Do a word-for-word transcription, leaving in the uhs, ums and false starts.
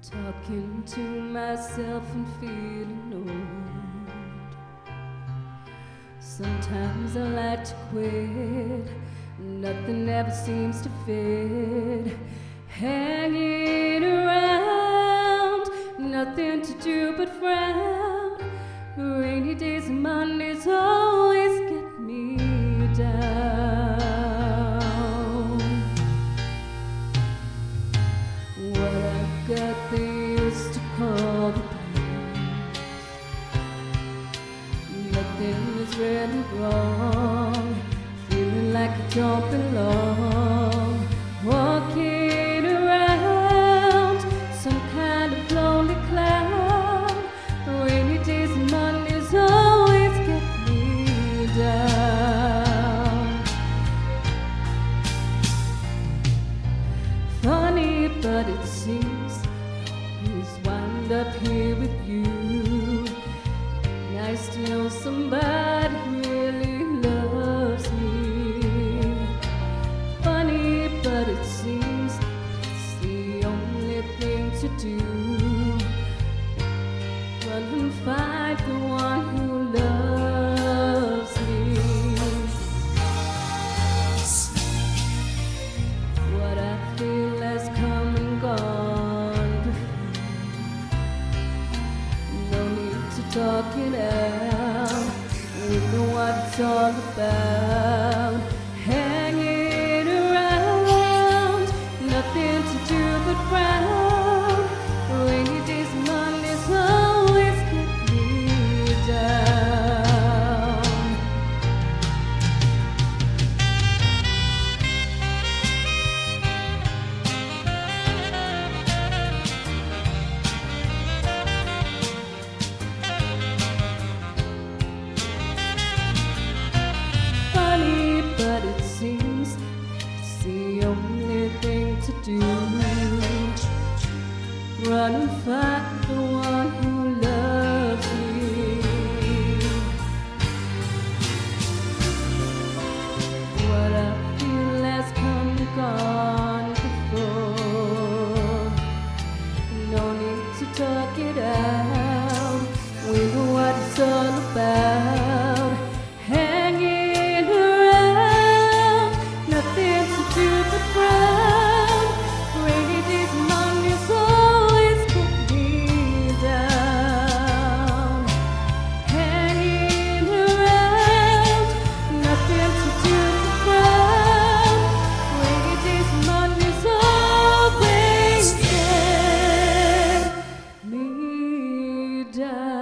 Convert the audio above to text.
Talking to myself and feeling old. Sometimes I like to quit, nothing ever seems to fit. Hanging around, nothing to do but frown. Rainy days and Mondays always get me down. What I've got they used to call the blues. Nothing is really wrong, feeling like I don't belong. Walking around some kind of lonely cloud. Rainy days and Mondays always get me down. Funny, but it seems I always wind up here with you. Nice to know somebody really loves me. Funny, but it seems it's the only thing to do. Run and find the one who loves me. What I feel has come and gone before. No need to talk it out, we know what it's all about. Hanging around, nothing to do but frown. Rainy days and Mondays always get me down. Funny, but it seems it's the only thing to do. Run and find the one who loves me. What I feel has come and gone before. No need to talk it out, we know what it's all about. Hanging around, nothing to do but frown. Rainy days and Mondays always get me down. Hanging around, nothing to do but frown. Rainy days and Mondays always get me down.